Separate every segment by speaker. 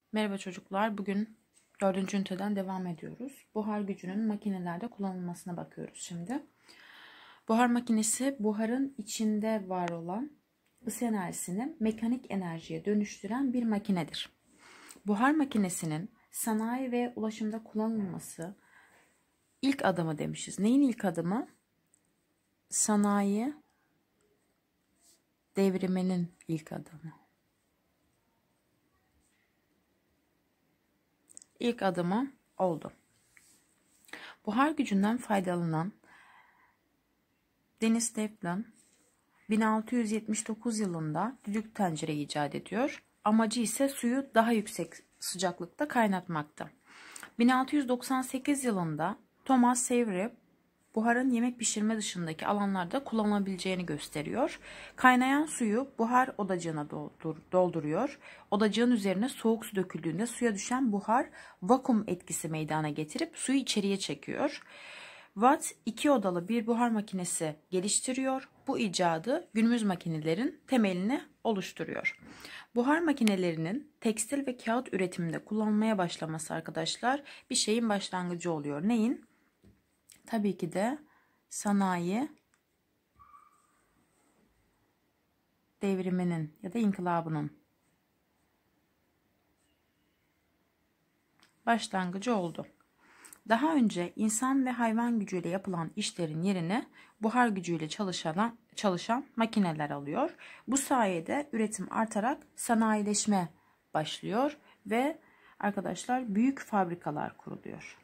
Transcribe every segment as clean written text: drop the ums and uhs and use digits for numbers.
Speaker 1: Merhaba çocuklar. Bugün 4. üniteden devam ediyoruz. Buhar gücünün makinelerde kullanılmasına bakıyoruz şimdi. Buhar makinesi buharın içinde var olan ısı enerjisini mekanik enerjiye dönüştüren bir makinedir. Buhar makinesinin sanayi ve ulaşımda kullanılması ilk adımı demişiz. Neyin ilk adımı? Sanayi devriminin ilk adımı. İlk adımı oldu. Buhar gücünden faydalanan Dennis Kaplan 1679 yılında düdük tencere icat ediyor. Amacı ise suyu daha yüksek sıcaklıkta kaynatmaktı. 1698 yılında Thomas Savery buharın yemek pişirme dışındaki alanlarda kullanılabileceğini gösteriyor. Kaynayan suyu buhar odacığına dolduruyor. Odacığın üzerine soğuk su döküldüğünde suya düşen buhar vakum etkisi meydana getirip suyu içeriye çekiyor. Watt 2 odalı bir buhar makinesi geliştiriyor. Bu icadı günümüz makinelerin temelini oluşturuyor. Buhar makinelerinin tekstil ve kağıt üretiminde kullanılmaya başlaması arkadaşlar bir şeyin başlangıcı oluyor. Neyin? Tabii ki de sanayi devriminin ya da inkılabının başlangıcı oldu. Daha önce insan ve hayvan gücüyle yapılan işlerin yerine buhar gücüyle çalışan makineler alıyor. Bu sayede üretim artarak sanayileşme başlıyor ve arkadaşlar büyük fabrikalar kuruluyor.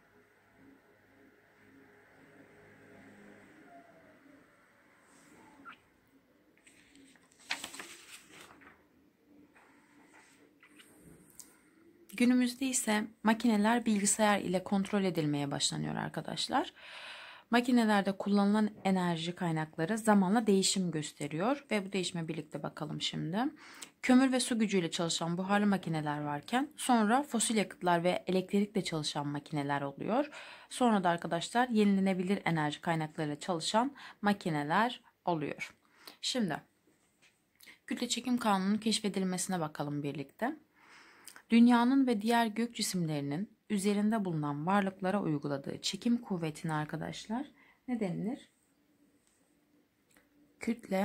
Speaker 1: Günümüzde ise makineler bilgisayar ile kontrol edilmeye başlanıyor arkadaşlar. Makinelerde kullanılan enerji kaynakları zamanla değişim gösteriyor ve bu değişime birlikte bakalım şimdi. Kömür ve su gücüyle çalışan buharlı makineler varken sonra fosil yakıtlar ve elektrikle çalışan makineler oluyor. Sonra da arkadaşlar yenilenebilir enerji kaynaklarıyla çalışan makineler oluyor. Şimdi kütle çekim kanununun keşfedilmesine bakalım birlikte. Dünyanın ve diğer gök cisimlerinin üzerinde bulunan varlıklara uyguladığı çekim kuvvetine arkadaşlar ne denilir? Kütle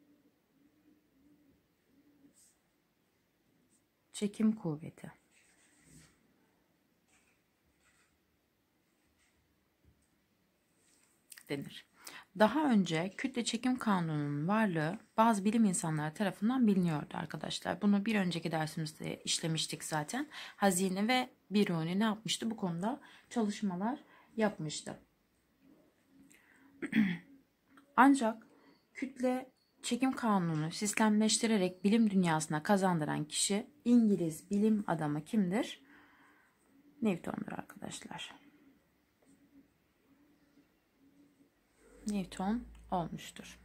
Speaker 1: çekim kuvveti denir. Daha önce kütle çekim kanununun varlığı bazı bilim insanları tarafından biliniyordu arkadaşlar. Bunu bir önceki dersimizde işlemiştik zaten. Hazine ve Biruni ne yapmıştı? Bu konuda çalışmalar yapmıştı. Ancak kütle çekim kanununu sistemleştirerek bilim dünyasına kazandıran kişi İngiliz bilim adamı kimdir? Newton'dur arkadaşlar. Newton olmuştur.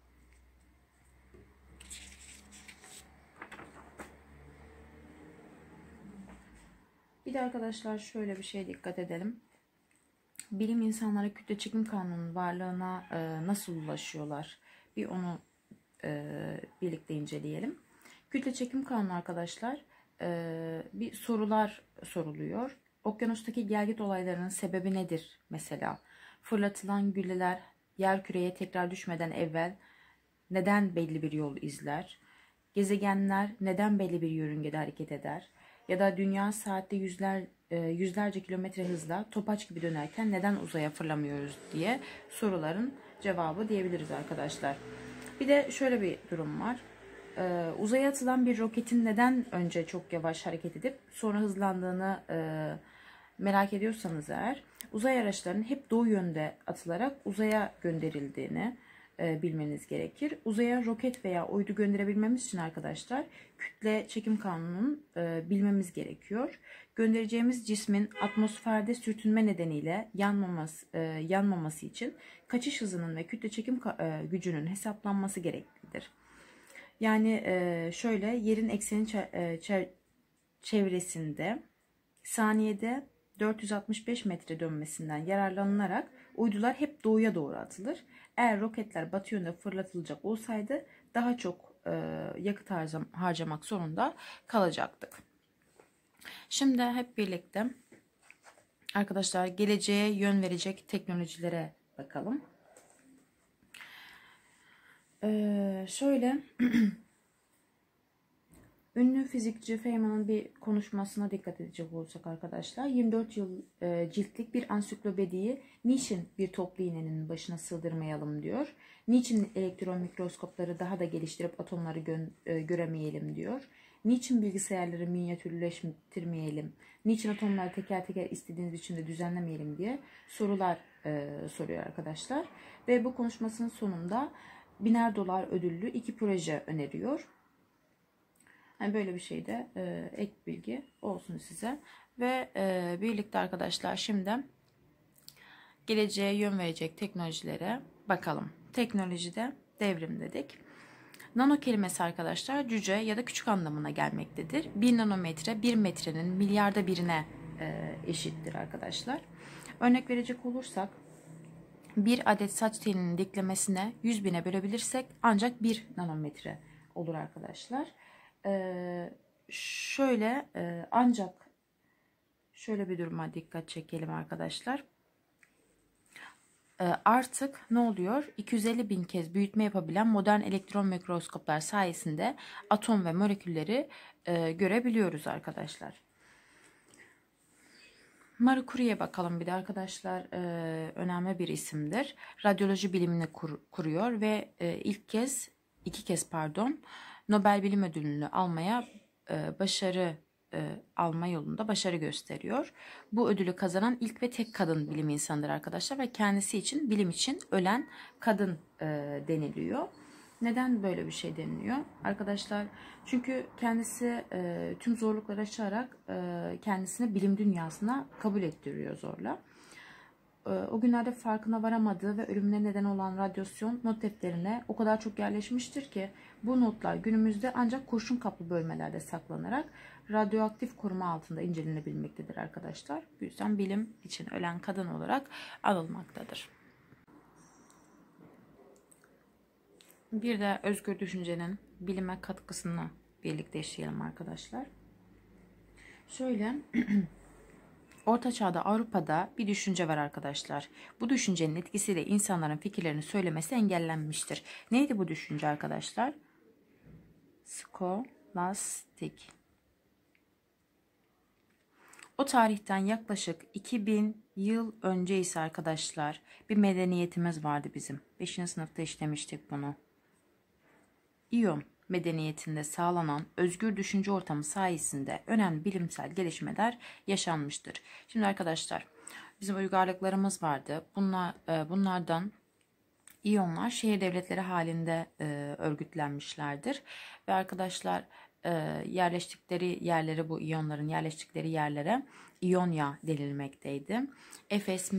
Speaker 1: Bir de arkadaşlar şöyle bir şeye dikkat edelim. Bilim insanları kütle çekim kanununun varlığına nasıl ulaşıyorlar? Bir onu birlikte inceleyelim. Kütle çekim kanunu arkadaşlar bir sorular soruluyor. Okyanustaki gelgit olaylarının sebebi nedir mesela? Fırlatılan gülleler yerküreye tekrar düşmeden evvel neden belli bir yol izler? Gezegenler neden belli bir yörüngede hareket eder? Ya da dünya saatte yüzlerce kilometre hızla topaç gibi dönerken neden uzaya fırlamıyoruz diye soruların cevabı diyebiliriz arkadaşlar. Bir de şöyle bir durum var. Uzaya atılan bir roketin neden önce çok yavaş hareket edip sonra hızlandığını merak ediyorsanız eğer, uzay araçlarının hep doğu yönde atılarak uzaya gönderildiğini bilmeniz gerekir. Uzaya roket veya uydu gönderebilmemiz için arkadaşlar kütle çekim kanununu bilmemiz gerekiyor. Göndereceğimiz cismin atmosferde sürtünme nedeniyle yanmaması için kaçış hızının ve kütle çekim gücünün hesaplanması gereklidir. Yani şöyle yerin ekseni çevresinde saniyede 465 metre dönmesinden yararlanılarak uydular hep doğuya doğru atılır. Eğer roketler batı yönde fırlatılacak olsaydı daha çok yakıt harcamak zorunda kalacaktık. Şimdi hep birlikte arkadaşlar geleceğe yön verecek teknolojilere bakalım. Şöyle ünlü fizikçi Feynman'ın bir konuşmasına dikkat edecek olursak arkadaşlar, 24 yıl ciltlik bir ansiklopediyi niçin bir toplu iğnenin başına sığdırmayalım diyor. Niçin elektron mikroskopları daha da geliştirip atomları göremeyelim diyor. Niçin bilgisayarları minyatürleştirmeyelim? Niçin atomları teker teker istediğiniz biçimde düzenlemeyelim diye sorular soruyor arkadaşlar. Ve bu konuşmasının sonunda biner dolar ödüllü 2 proje öneriyor. Yani böyle bir şey de ek bilgi olsun size. Ve birlikte arkadaşlar şimdi geleceğe yön verecek teknolojilere bakalım. Teknolojide devrim dedik. Nano kelimesi arkadaşlar cüce ya da küçük anlamına gelmektedir. 1 nanometre 1 metrenin milyarda birine eşittir arkadaşlar. Örnek verecek olursak bir adet saç telinin diklemesine 100.000'e bölebilirsek ancak 1 nanometre olur arkadaşlar. Ancak şöyle bir duruma dikkat çekelim arkadaşlar. Artık ne oluyor? 250.000 kez büyütme yapabilen modern elektron mikroskoplar sayesinde atom ve molekülleri görebiliyoruz arkadaşlar. Marie Curie'ye bakalım bir de arkadaşlar, önemli bir isimdir. Radyoloji bilimini kuruyor ve iki kez Nobel Bilim Ödülünü alma yolunda başarı gösteriyor. Bu ödülü kazanan ilk ve tek kadın bilim insanıdır arkadaşlar ve kendisi için bilim için ölen kadın deniliyor. Neden böyle bir şey deniliyor arkadaşlar? Çünkü kendisi tüm zorlukları aşarak kendisini bilim dünyasına kabul ettiriyor zorla. O günlerde farkına varamadığı ve ölümüne neden olan radyasyon not defterine o kadar çok yerleşmiştir ki bu notlar günümüzde ancak kurşun kaplı bölmelerde saklanarak radyoaktif koruma altında incelenebilmektedir arkadaşlar. Bu yüzden bilim için ölen kadın olarak anılmaktadır. Bir de özgür düşüncenin bilime katkısını birlikte işleyelim arkadaşlar. Şöyle Orta Çağ'da Avrupa'da bir düşünce var arkadaşlar. Bu düşüncenin etkisiyle insanların fikirlerini söylemesi engellenmiştir. Neydi bu düşünce arkadaşlar? Skolastik. O tarihten yaklaşık 2000 yıl önce ise arkadaşlar bir medeniyetimiz vardı bizim. 5. sınıfta işlemiştik bunu. İyon medeniyetinde sağlanan özgür düşünce ortamı sayesinde önemli bilimsel gelişmeler yaşanmıştır. Şimdi arkadaşlar bizim uygarlıklarımız vardı. Bunlardan İyonlar şehir devletleri halinde örgütlenmişlerdir. Ve arkadaşlar yerleştikleri yerlere, bu İyonların yerleştikleri yerlere İonya denilmekteydi. Efes,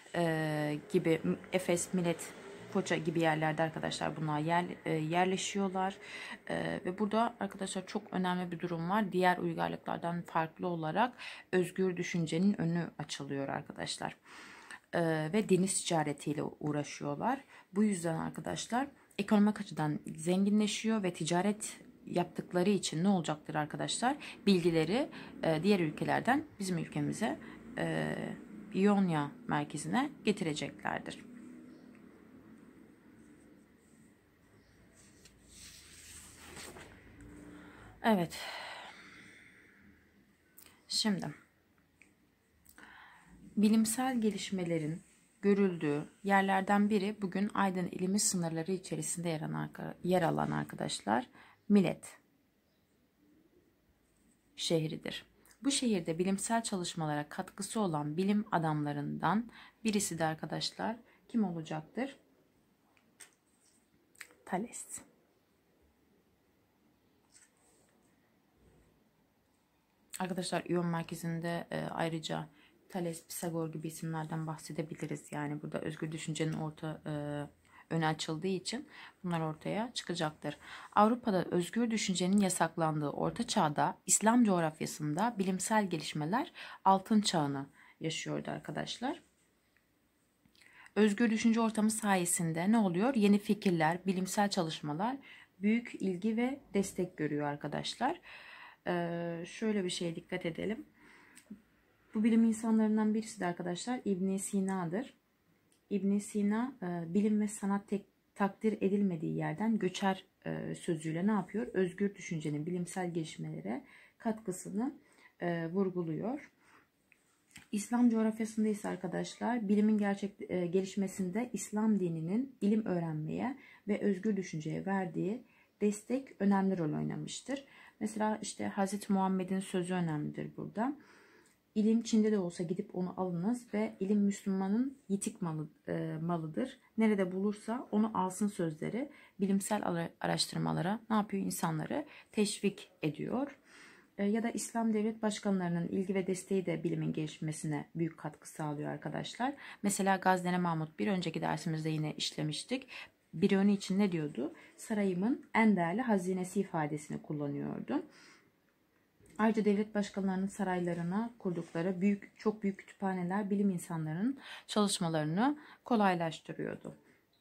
Speaker 1: Milet, Foça gibi yerlerde arkadaşlar bunlar yerleşiyorlar. Ve burada arkadaşlar çok önemli bir durum var. Diğer uygarlıklardan farklı olarak özgür düşüncenin önü açılıyor arkadaşlar. Ve deniz ticaretiyle uğraşıyorlar. Bu yüzden arkadaşlar ekonomik açıdan zenginleşiyor ve ticaret yaptıkları için ne olacaktır arkadaşlar? Bilgileri diğer ülkelerden bizim ülkemize İonya merkezine getireceklerdir. Evet. Şimdi bilimsel gelişmelerin görüldüğü yerlerden biri bugün Aydın ilimiz sınırları içerisinde yer alan arkadaşlar Millet şehridir. Bu şehirde bilimsel çalışmalara katkısı olan bilim adamlarından birisi de arkadaşlar kim olacaktır? Thales. Arkadaşlar İyon merkezinde ayrıca Thales, Pisagor gibi isimlerden bahsedebiliriz. Yani burada özgür düşüncenin öne açıldığı için bunlar ortaya çıkacaktır. Avrupa'da özgür düşüncenin yasaklandığı Orta Çağ'da İslam coğrafyasında bilimsel gelişmeler altın çağını yaşıyordu arkadaşlar. Özgür düşünce ortamı sayesinde ne oluyor? Yeni fikirler, bilimsel çalışmalar büyük ilgi ve destek görüyor arkadaşlar. Şöyle bir şeye dikkat edelim. Bu bilim insanlarından birisi de arkadaşlar İbn Sina'dır. İbn Sina bilim ve sanat takdir edilmediği yerden göçer sözüyle ne yapıyor? Özgür düşüncenin bilimsel gelişmelere katkısını vurguluyor. İslam coğrafyasında ise arkadaşlar bilimin gelişmesinde İslam dininin ilim öğrenmeye ve özgür düşünceye verdiği destek önemli rol oynamıştır. Mesela işte Hazreti Muhammed'in sözü önemlidir burada. İlim Çin'de de olsa gidip onu alınız ve ilim Müslümanın yitik malıdır. Nerede bulursa onu alsın sözleri bilimsel araştırmalara ne yapıyor? İnsanları teşvik ediyor. Ya da İslam devlet başkanlarının ilgi ve desteği de bilimin gelişmesine büyük katkı sağlıyor arkadaşlar. Mesela Gazneli Mahmut bir önceki dersimizde yine işlemiştik. Biruni için ne diyordu? Sarayımın en değerli hazinesi ifadesini kullanıyordu. Ayrıca devlet başkanlarının saraylarına kurdukları çok büyük kütüphaneler bilim insanlarının çalışmalarını kolaylaştırıyordu.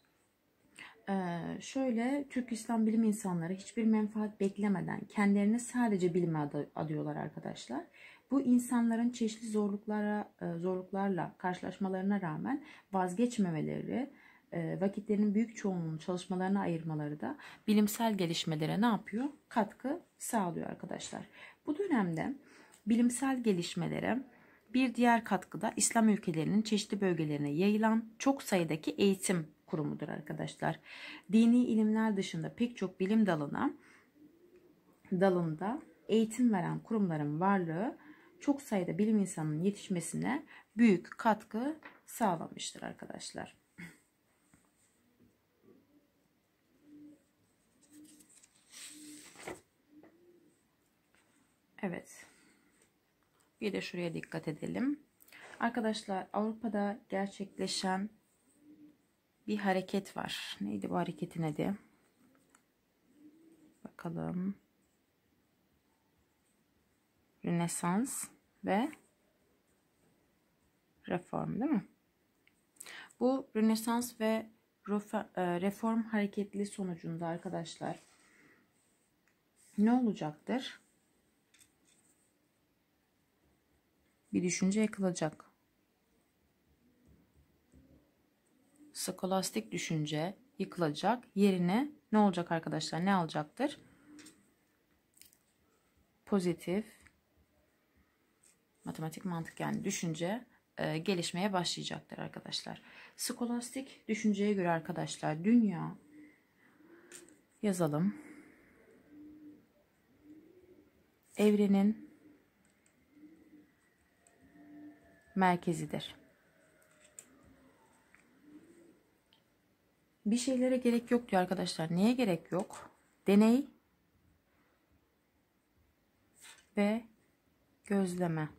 Speaker 1: Şöyle Türk İslam bilim insanları hiçbir menfaat beklemeden kendilerini sadece bilime adıyorlar arkadaşlar. Bu insanların çeşitli zorluklarla karşılaşmalarına rağmen vazgeçmemeleri, vakitlerinin büyük çoğunluğunu çalışmalarına ayırmaları da bilimsel gelişmelere ne yapıyor? Katkı sağlıyor arkadaşlar. Bu dönemde bilimsel gelişmelere bir diğer katkı da İslam ülkelerinin çeşitli bölgelerine yayılan çok sayıdaki eğitim kurumudur arkadaşlar. Dini ilimler dışında pek çok bilim dalında eğitim veren kurumların varlığı çok sayıda bilim insanının yetişmesine büyük katkı sağlamıştır arkadaşlar. Evet. Bir de şuraya dikkat edelim. Arkadaşlar Avrupa'da gerçekleşen bir hareket var. Neydi bu hareketin adı? Bakalım. Rönesans ve reform değil mi? Bu Rönesans ve reform hareketli sonucunda arkadaşlar ne olacaktır? Bir düşünce yıkılacak. Skolastik düşünce yıkılacak. Yerine ne olacak arkadaşlar? Ne alacaktır? Pozitif, matematik mantık yani düşünce gelişmeye başlayacaktır arkadaşlar. Skolastik düşünceye göre arkadaşlar dünya yazalım. Evrenin merkezidir. Bir şeylere gerek yok diyor arkadaşlar. Niye gerek yok? Deney ve gözleme.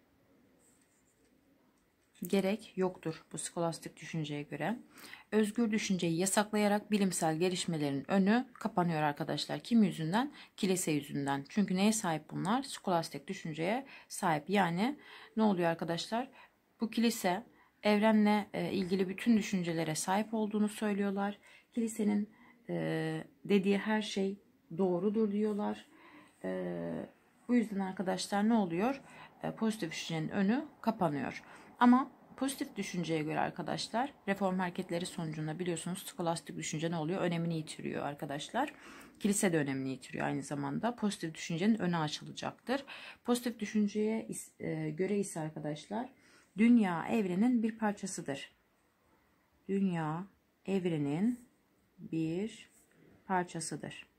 Speaker 1: Gerek yoktur bu skolastik düşünceye göre. Özgür düşünceyi yasaklayarak bilimsel gelişmelerin önü kapanıyor arkadaşlar. Kim yüzünden? Kilise yüzünden. Çünkü neye sahip bunlar? Skolastik düşünceye sahip. Yani ne oluyor arkadaşlar? Bu kilise evrenle ilgili bütün düşüncelere sahip olduğunu söylüyorlar. Kilisenin dediği her şey doğrudur diyorlar. Bu yüzden arkadaşlar ne oluyor? Pozitif düşüncenin önü kapanıyor. Ama pozitif düşünceye göre arkadaşlar reform hareketleri sonucunda biliyorsunuz skolastik düşünce ne oluyor? Önemini yitiriyor arkadaşlar. Kilise de önemini yitiriyor aynı zamanda. Pozitif düşüncenin önü açılacaktır. Pozitif düşünceye göre ise arkadaşlar dünya evrenin bir parçasıdır. Dünya evrenin bir parçasıdır.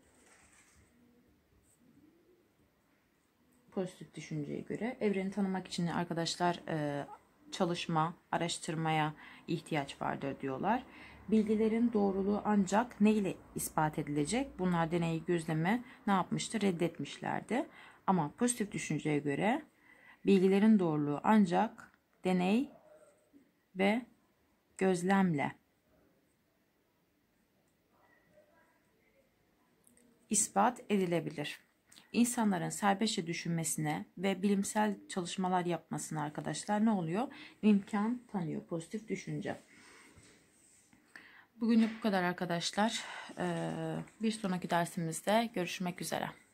Speaker 1: Pozitif düşünceye göre evreni tanımak için arkadaşlar çalışma, araştırmaya ihtiyaç vardır diyorlar. Bilgilerin doğruluğu ancak ne ile ispat edilecek? Bunlar deneyi gözleme ne yapmıştı? Reddetmişlerdi. Ama pozitif düşünceye göre bilgilerin doğruluğu ancak deney ve gözlemle ispat edilebilir. İnsanların serbestçe düşünmesine ve bilimsel çalışmalar yapmasına arkadaşlar ne oluyor? İmkan tanıyor pozitif düşünce. Bugünlük bu kadar arkadaşlar. Bir sonraki dersimizde görüşmek üzere.